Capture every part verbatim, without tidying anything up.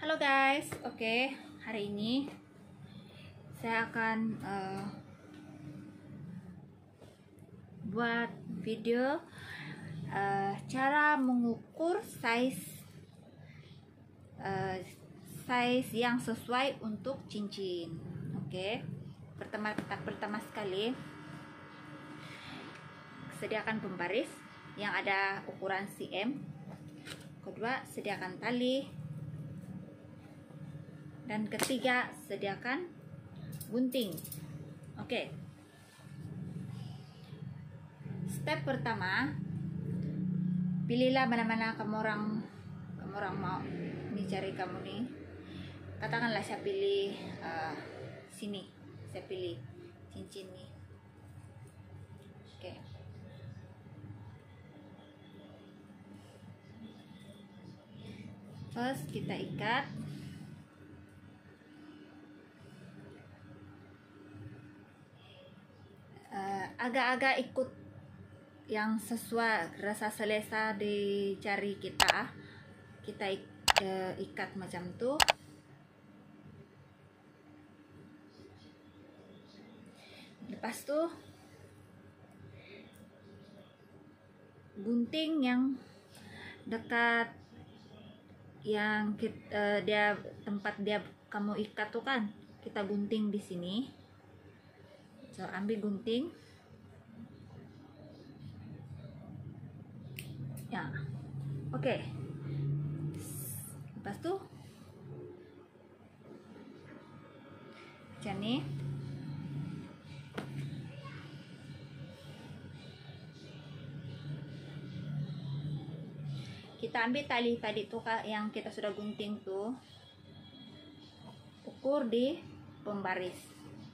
Halo guys, oke, hari ini saya akan uh, buat video uh, cara mengukur size uh, size yang sesuai untuk cincin. Oke, pertama pertama sekali sediakan pembaris yang ada ukuran cm. Kedua, sediakan tali. Dan ketiga, sediakan gunting. Oke. Step pertama, pilihlah mana-mana kamu orang kamu orang mau nih, cari kamu nih. Katakanlah saya pilih uh, sini. Saya pilih cincin nih. Oke. First kita ikat. Agak-agak ikut yang sesuai rasa selesa di jari kita, kita uh, ikat macam tuh. Lepas tuh gunting yang dekat yang kita, uh, dia tempat dia kamu ikat tuh kan, kita gunting di sini. So, ambil gunting. Ya, oke. Okay. Lepas tuh, macam nih. Kita ambil tali tadi tuh yang kita sudah gunting tuh, ukur di pembaris.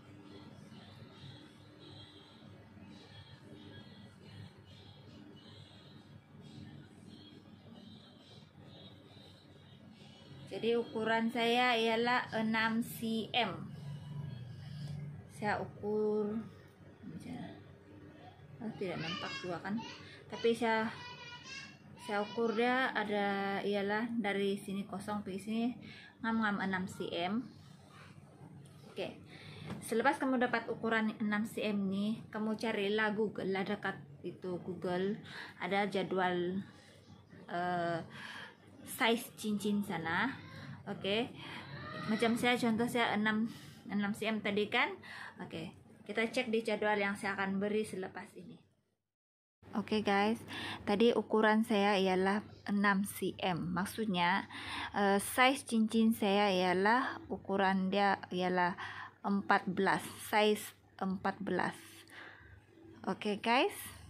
Jadi ukuran saya ialah enam cm. Saya ukur, oh, tidak nampak juga kan, tapi saya saya ukur dia ada ialah dari sini kosong pergi sini ngam-ngam enam cm. Oke, selepas kamu dapat ukuran enam cm nih, kamu carilah Google lah, dekat itu Google ada jadwal uh, size cincin sana. Oke, okay. Macam saya contoh saya enam cm tadi kan. Oke, okay. Kita cek di jadwal yang saya akan beri selepas ini. Oke okay guys, tadi ukuran saya ialah enam cm. Maksudnya uh, size cincin saya ialah ukuran dia ialah empat belas, size empat belas. Oke okay guys.